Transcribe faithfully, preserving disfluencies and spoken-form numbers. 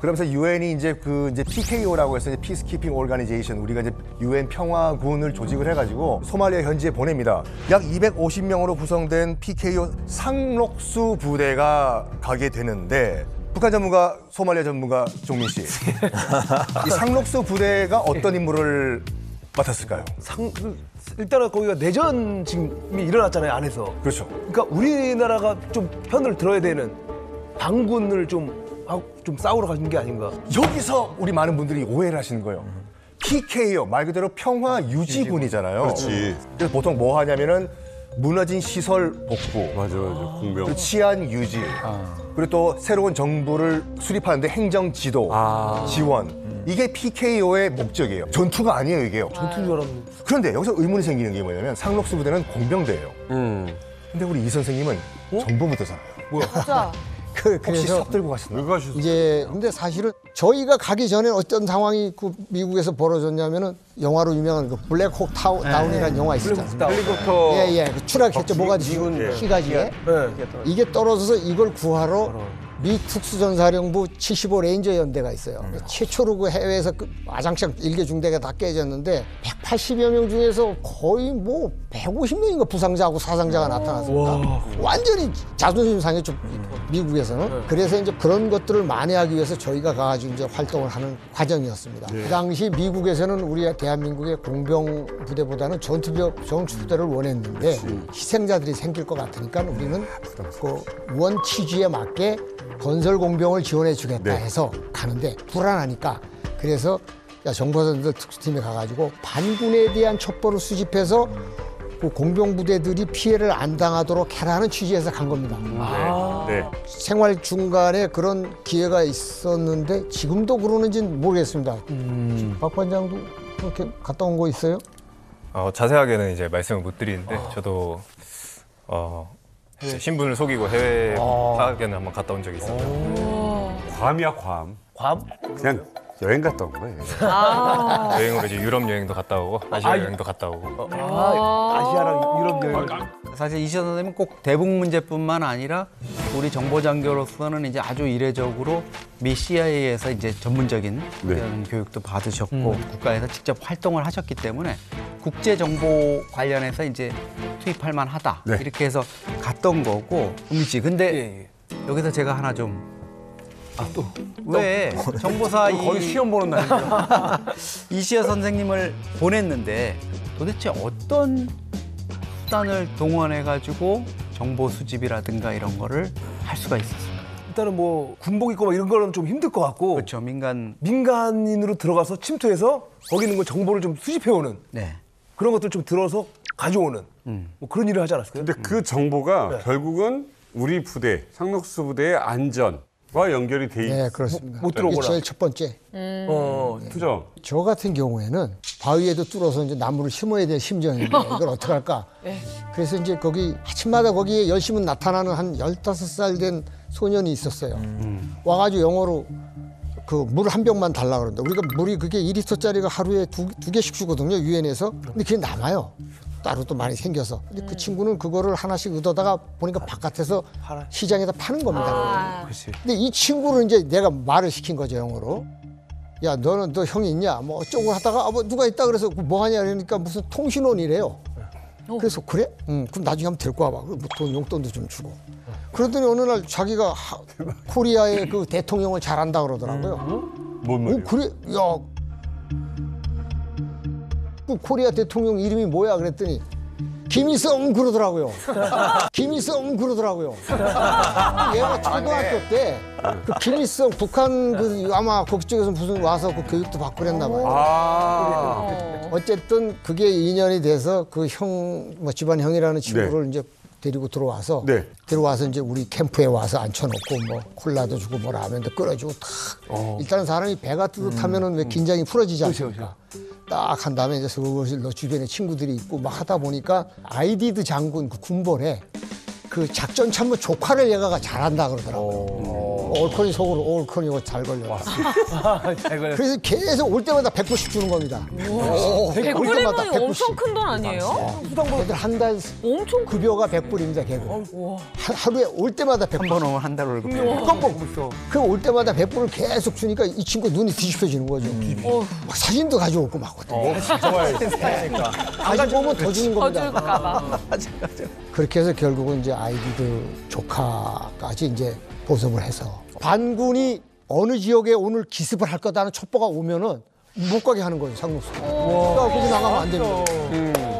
그러면서 유엔이 이제 그 이제 피케이오라고 해서 이제 피스키핑 오르가니제이션, 우리가 이제 유엔 평화군을 조직을 해가지고 소말리아 현지에 보냅니다. 약 이백오십 명으로 구성된 피케이오 상록수 부대가 가게 되는데, 북한 전문가, 소말리아 전문가 종민 씨, 이 상록수 부대가 어떤 임무를 맡았을까요? 상, 일단은 거기가 내전 지금이 일어났잖아요, 안에서. 그렇죠. 그러니까 우리나라가 좀 편을 들어야 되는 반군을 좀 하고 좀 싸우러 가는 게 아닌가. 여기서 우리 많은 분들이 오해를 하시는 거예요. 피케이오 말 그대로 평화 유지군이잖아요. 그렇지. 그래서 보통 뭐 하냐면은 무너진 시설 복구, 맞아, 맞아. 공병. 그리고 치안 유지, 그리고 또 새로운 정부를 수립하는데 행정 지도, 아. 지원. 이게 피케이오의 목적이에요. 전투가 아니에요, 이게요. 전투인 줄 알았는데. 그런데 여기서 의문이 생기는 게 뭐냐면 상록수 부대는 공병대예요. 음. 근데 우리 이 선생님은 정보부대잖아요. 진짜. 그, 혹시 그래서 섭 들고 가셨나요? 왜 가셨어요? 이제 근데 사실은 저희가 가기 전에 어떤 상황이 그 미국에서 벌어졌냐면은 영화로 유명한 그 블랙혹 타우, 다운이라는 영화 있었지 않습니까? 헬리콥터. 예예. 그 추락했죠. 모가디슈 미군, 시가지에. 네. 이게 떨어져서 이걸 구하러 미 특수전사령부 칠십오 레인저 연대가 있어요. 최초로 그 해외에서 그 아장창 일개 중대가 다 깨졌는데 백팔십여 명 중에서 거의 뭐 백오십 명인가 부상자하고 사상자가 나타났습니다. 완전히 자존심 상했죠, 미국에서는. 그래서 이제 그런 것들을 만회하기 위해서 저희가 가가지고 이제 활동을 하는 과정이었습니다. 그 당시 미국에서는 우리 대한민국의 공병 부대보다는 전투병 전투부대를 원했는데 희생자들이 생길 것 같으니까 우리는 그 원 취지에 맞게 건설 공병을 지원해 주겠다 해서 가는데 불안하니까, 그래서 야, 정보선들 특수팀에 가가지고 반군에 대한 첩보를 수집해서 그 공병 부대들이 피해를 안 당하도록 해라는 취지에서 간 겁니다. 네. 네. 생활 중간에 그런 기회가 있었는데 지금도 그러는지는 모르겠습니다. 음. 박 반장도 그렇게 갔다 온 거 있어요? 어, 자세하게는 이제 말씀을 못 드리는데 저도 어, 해외 신분을 속이고 해외 파견을 한번 갔다 온 적이 있었죠. 괌이야, 괌. 괌? 그냥 여행 갔다 온 거예요. 아. 여행으로 이제 유럽 여행도 갔다 오고 아시아 여행도 갔다 오고. 아, 아시아랑 유럽 여행. 사실 이시연 선생님은 꼭 대북 문제뿐만 아니라 우리 정보장교로서는 이제 아주 이례적으로 미 씨아이에이에서 이제 전문적인 네. 그런 교육도 받으셨고 국가에서 직접 활동을 하셨기 때문에 국제 정보 관련해서 이제 투입할 만하다 네. 이렇게 해서 갔던 거고. 우미 씨, 근데 예, 예. 여기서 제가 하나 좀 아, 또. 왜 정보사 이 거의 시험 보는 날이에요. 이시연 선생님을 보냈는데 도대체 어떤 수단을 동원해가지고 정보 수집이라든가 이런 거를 할 수가 있었어요? 일단은 뭐 군복 입고 막 이런 거는 좀 힘들 것 같고. 그렇죠. 민간. 민간인으로 들어가서 침투해서 거기 있는 거 정보를 좀 수집해오는 네. 그런 것들 좀 들어서 가져오는 뭐 그런 일을 하지 않았을까요? 근데 그 정보가 네. 결국은 우리 부대, 상록수 부대의 안전과 연결이 돼 있어요. 네, 그렇습니다. 못 들어오거나. 이게 제일 첫 번째. 어, 투정. 저 같은 경우에는 바위에도 뚫어서 이제 나무를 심어야 될 심정인데 이걸 어떻게 할까? 그래서 이제 거기 아침마다 거기에 열심히 나타나는 한 열다섯 살 된 소년이 있었어요. 와가지고 영어로 그 물 한 병만 달라 그런다. 우리가 물이 그게 이 리터짜리가 하루에 두, 두 개씩 주거든요, 유엔에서. 근데 그게 남아요. 따로 또 많이 생겨서. 근데 그 친구는 그거를 하나씩 얻어다가 보니까 바깥에서 시장에다 파는 겁니다. 아. 근데 이 친구를 이제 내가 말을 시킨 거죠, 영어로. 야, 너는 너 형이 있냐? 뭐 어쩌고 하다가 아, 뭐 누가 있다 그래서 뭐 하냐 그러니까 무슨 통신원이래요. 그래서 그래? 응, 그럼 나중에 한번 데리고 와봐. 그럼 돈 용돈도 좀 주고. 그러더니 어느 날 자기가 하, 코리아의 그 대통령을 잘한다 그러더라고요. 뭔 어, 말이에요? 그래? 야, 그 코리아 대통령 이름이 뭐야? 그랬더니 김일성 그러더라고요. 김일성 그러더라고요. 얘가 초등학교 때 그 김일성 북한 그 아마 그쪽에서 무슨 와서 그 교육도 받고 그랬나 봐요. 아. 어쨌든 그게 인연이 돼서 그 형, 뭐 집안 형이라는 친구를 이제 데리고 들어와서 네. 들어와서 이제 우리 캠프에 와서 앉혀놓고 뭐 콜라도 주고 뭐 라면도 끓여주고 탁. 일단은 사람이 배가 뜨뜻하면은 왜 긴장이 풀어지지 않습니까? 딱 한 다음에 이제 슬슬 너 주변에 친구들이 있고 막 하다 보니까 아이디드 장군 그 군벌에 그 작전 참모 조카를 얘가 잘한다 그러더라고요. 올코니 속으로 올코니 잘 걸렸다. 잘 걸렸어. 그래서 계속 올 때마다 백 불씩 주는 겁니다. 오, 백 올 때마다 불이면 백 불씩. 엄청 큰 돈 아니에요? 애들 한 달 엄청 큰. 급여가 백 불입니다, 개고. 하- 하루에 올 때마다 백 불. 한 번 오면 한 달 월급. 그럼 올 때마다 백 불을 계속 주니까 이 친구 눈이 뒤집혀지는 거죠. 막 사진도 가져오고 막. 가지고 오면 더 주는 더 겁니다. 줄까봐. 그렇게 해서 결국은 이제 아이디들 조카까지 이제 보섭을 해서 반군이 어느 지역에 오늘 기습을 할 거다는 첩보가 오면은 못 가게 하는 거예요, 상록수. 그러니까 거기 나가면 안 됩니다.